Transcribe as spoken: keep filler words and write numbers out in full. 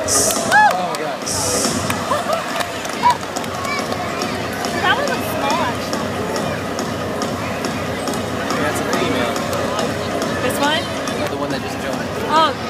Oh my god. That one looks small, actually. That's a female. This one? The one that just jumped. Oh.